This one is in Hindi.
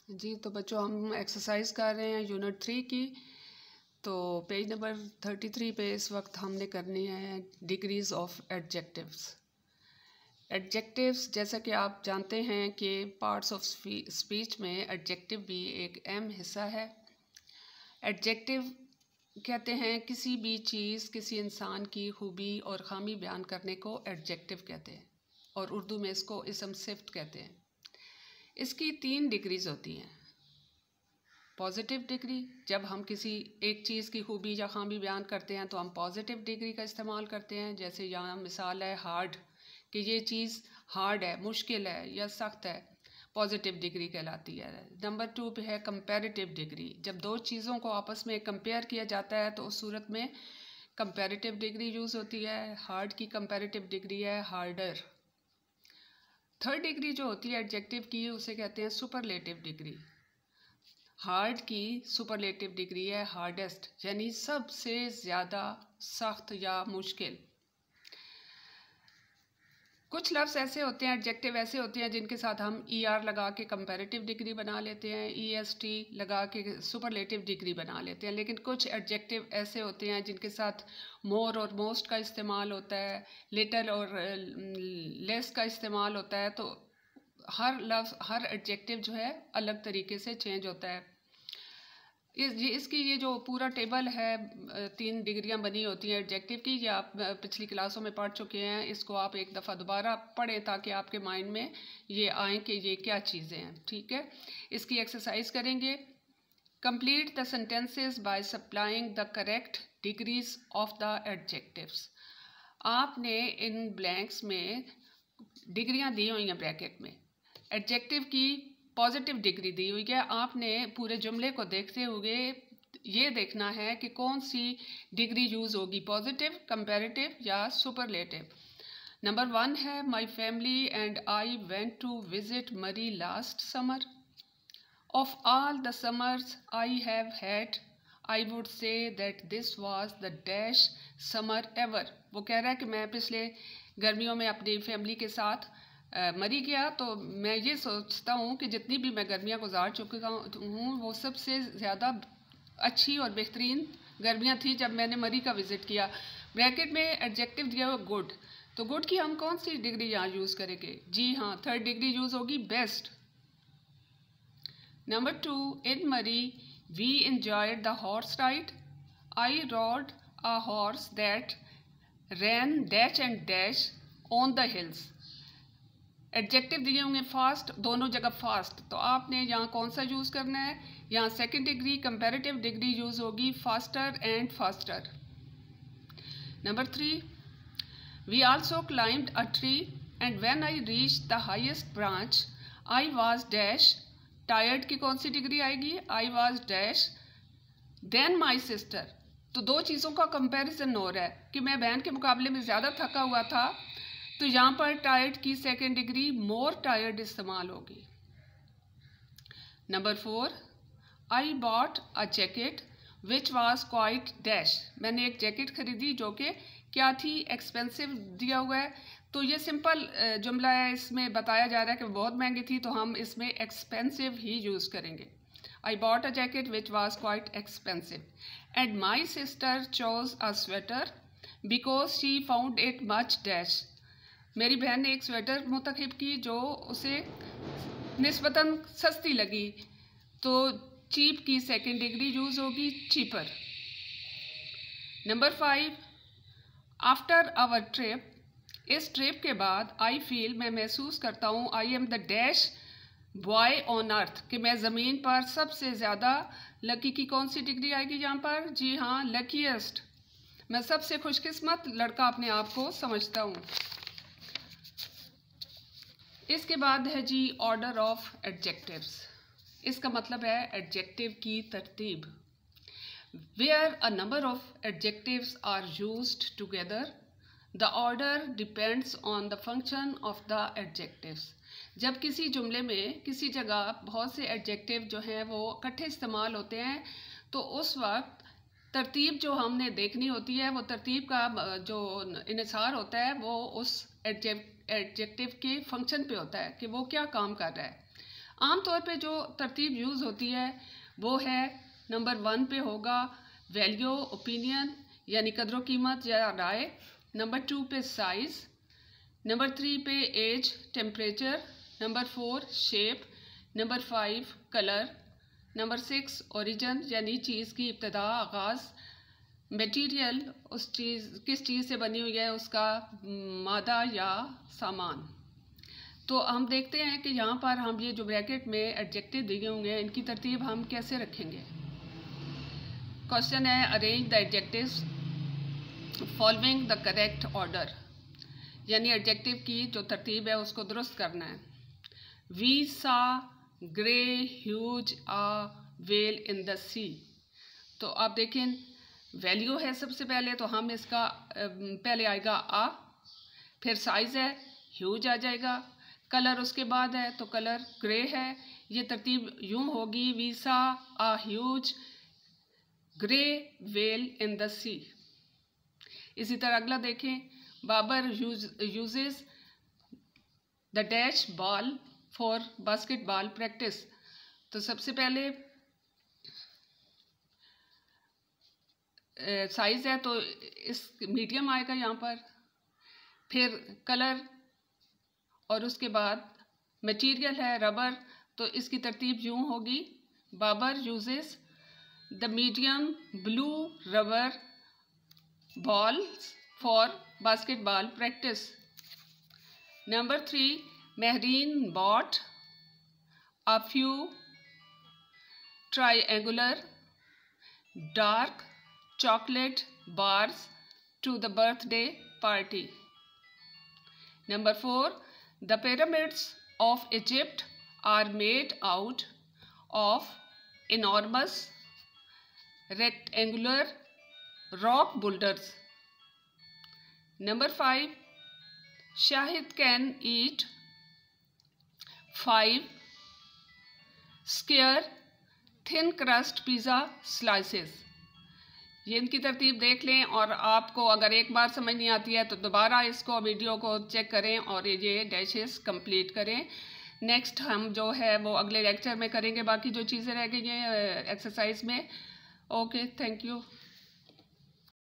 जी तो बच्चों हम एक्सरसाइज कर रहे हैं यूनिट 3 की। तो पेज नंबर 33 पे इस वक्त हमने करनी है डिग्रीज ऑफ एडजेक्टिव्स। एडजेक्टिव्स जैसा कि आप जानते हैं कि पार्ट्स ऑफ स्पीच में एडजेक्टिव भी एक अहम हिस्सा है। एडजेक्टिव कहते हैं किसी भी चीज़ किसी इंसान की खूबी और ख़ामी बयान करने को एडजेक्टिव कहते हैं और उर्दू में इसको इसम सिफ्त कहते हैं। इसकी 3 डिग्रीज होती हैं। पॉजिटिव डिग्री, जब हम किसी एक चीज़ की खूबी या ख़ामी बयान करते हैं तो हम पॉजिटिव डिग्री का इस्तेमाल करते हैं। जैसे यहाँ मिसाल है हार्ड, कि ये चीज़ हार्ड है, मुश्किल है या सख्त है, पॉजिटिव डिग्री कहलाती है। नंबर 2 पे है कंपैरेटिव डिग्री। जब दो चीज़ों को आपस में कंपेयर किया जाता है तो उस सूरत में कंपैरेटिव डिग्री यूज़ होती है। हार्ड की कंपैरेटिव डिग्री है हार्डर। थर्ड डिग्री जो होती है एडजेक्टिव की उसे कहते हैं सुपरलेटिव डिग्री। हार्ड की सुपरलेटिव डिग्री है हार्डेस्ट, यानी सबसे ज़्यादा सख्त या मुश्किल। कुछ लफ्ज़ ऐसे होते हैं, एडजेक्टिव ऐसे होते हैं जिनके साथ हम ER लगा के कंपैरेटिव डिग्री बना लेते हैं, EST लगा के सुपरलेटिव डिग्री बना लेते हैं। लेकिन कुछ एडजेक्टिव ऐसे होते हैं जिनके साथ मोर और मोस्ट का इस्तेमाल होता है, लिटल और लेस का इस्तेमाल होता है। तो हर लफ्ज़ हर एडजेक्टिव जो है अलग तरीके से चेंज होता है। इसकी ये जो पूरा टेबल है 3 डिग्रियां बनी होती हैं एडजेक्टिव की, ये आप पिछली क्लासों में पढ़ चुके हैं। इसको आप एक दफ़ा दोबारा पढ़ें ताकि आपके माइंड में ये आए कि ये क्या चीज़ें हैं। ठीक है, इसकी एक्सरसाइज करेंगे। Complete the sentences by supplying the correct degrees of the adjectives. आपने इन ब्लैंक्स में डिग्रियां दी हुई हैं ब्रैकेट में। एडजेक्टिव की पॉजिटिव डिग्री दी हुई है। आपने पूरे जुमले को देखते हुए ये देखना है कि कौन सी डिग्री यूज़ होगी, पॉजिटिव, कंपैरेटिव या सुपरलेटिव। नंबर 1 है my family and I went to visit Murree last summer. Of all the summers I have had I would say that this was the dash summer ever. वो कह रहा है कि मैं पिछले गर्मियों में अपनी फैमिली के साथ मरी गया, तो मैं ये सोचता हूँ कि जितनी भी मैं गर्मियाँ गुजार चुका हूँ वो सबसे ज़्यादा अच्छी और बेहतरीन गर्मियाँ थी जब मैंने मरी का विज़िट किया। ब्रैकेट में एडजेक्टिव दिया हुआ गुड, तो गुड की हम कौन सी डिग्री यहाँ यूज़ करेंगे? जी हाँ, थर्ड डिग्री यूज़ होगी best. Number 2, in Murree we enjoyed the horse ride. I rode a horse that ran dash and dash on the hills। Adjective दिए होंगे फास्ट, दोनों जगह फास्ट, तो आपने यहाँ कौन सा यूज़ करना है? यहाँ second degree comparative degree use होगी faster and faster. Number 3, we also climbed a tree and when I reach the highest branch I was dash. Tired की कौन सी डिग्री आएगी? I was dash than my sister. तो दो चीज़ों का कंपैरिजन हो रहा है कि मैं बहन के मुकाबले में ज़्यादा थका हुआ था, तो यहाँ पर टायर्ड की सेकेंड डिग्री मोर टायर्ड इस्तेमाल होगी। Number 4, I bought a jacket which was quite dash. मैंने एक जैकेट खरीदी जो कि क्या थी? एक्सपेंसिव दिया हुआ है। तो ये सिंपल जुमला है, इसमें बताया जा रहा है कि बहुत महंगी थी, तो हम इसमें एक्सपेंसिव ही यूज़ करेंगे। I bought a jacket which was quite expensive and my sister chose a sweater because she found it much dash। मेरी बहन ने एक स्वेटर मुंतखब की जो उसे निस्बतन सस्ती लगी, तो चीप की सेकेंड डिग्री यूज़ होगी cheaper. Number 5, after our trip, इस ट्रिप के बाद आई फील, मैं महसूस करता हूँ, I am the dash boy on earth, कि मैं ज़मीन पर सबसे ज़्यादा लकी की कौन सी डिग्री आएगी यहाँ पर? जी हाँ, लकीएस्ट। मैं सबसे खुशकिस्मत लड़का अपने आप को समझता हूँ। इसके बाद है जी ऑर्डर ऑफ एडजेक्टिव्स। इसका मतलब है एडजेक्टिव की तरतीब। Where a number of adjectives are used together the order depends on the function of the adjectives. जब किसी जुमले में किसी जगह बहुत से एडजेक्टिव जो हैं वो इकट्ठे इस्तेमाल होते हैं, तो उस वक्त तरतीब जो हमने देखनी होती है, वो तरतीब का जो इन्हिसार होता है वो उस एडजेक्टिव के फंक्शन पे होता है कि वो क्या काम कर रहा है। आम तौर पे जो तरतीब यूज़ होती है वो है नंबर 1 पे होगा वैल्यू ओपिनियन यानी कदर कीमत या राय, नंबर 2 पे साइज़, नंबर 3 पे age temperature, number 4 shape, number 5 colour, number 6 origin यानी चीज़ की इब्तदा आगाज़, मटेरियल उस चीज़ किस चीज़ से बनी हुई है उसका मादा या सामान। तो हम देखते हैं कि यहाँ पर हम ये जो ब्रैकेट में एडजेक्टिव दिए होंगे इनकी तरतीब हम कैसे रखेंगे। क्वेश्चन है arrange the adjectives following the correct order, यानी एडजेक्टिव की जो तरतीब है उसको दुरुस्त करना है। We saw grey huge a whale in the sea, तो आप देखें वैल्यू है सबसे पहले, तो हम इसका पहले आएगा आ, फिर साइज़ है ह्यूज आ जाएगा, कलर उसके बाद है तो कलर ग्रे है। ये तरतीब यूँ होगी we saw a huge grey whale in the sea. इसी तरह अगला देखें, Babar uses the dash ball for basketball practice, तो सबसे पहले साइज़ है तो इस मीडियम आएगा यहाँ पर, फिर कलर और उसके बाद मटेरियल है रबर, तो इसकी तरतीब यूँ होगी Babar uses the medium blue rubber balls for basketball practice. Number 3, Mehreen bought a few triangular dark chocolate bars to the birthday party. Number 4, the pyramids of Egypt are made out of enormous rectangular rock boulders. Number 5, Shahid can eat 5 square thin crust pizza slices. ये इनकी तरतीब देख लें, और आपको अगर एक बार समझ नहीं आती है तो दोबारा इसको वीडियो को चेक करें और ये डैशेस कंप्लीट करें। नेक्स्ट हम जो है वो अगले लेक्चर में करेंगे बाकी जो चीज़ें रह गई हैं एक्सरसाइज में। Okay, thank you.